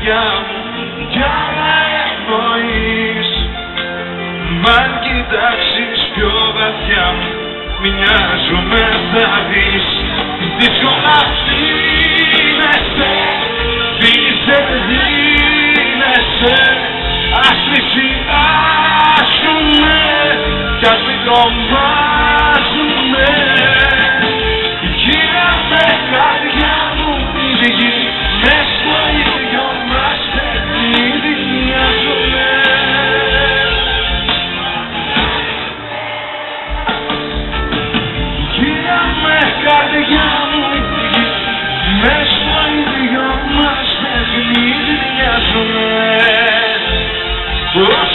καρδιά μου για να εννοείς. Μ' αν κοιτάξεις πιο βαθιά μου μοιάζομαι θα δεις. Δύσκολα ψήνεσαι, δίνεσαι, ας πλησιάσουμε κι ας μην τρομάζουμε. Γύραμε καρδιά μου ίδιοι, μες στο ίδιο μας παιχνίδι μοιάζουμε. Γύραμε καρδιά μου ίδιοι, μες στο ίδιο μας παιχνίδι μοιάζουμε.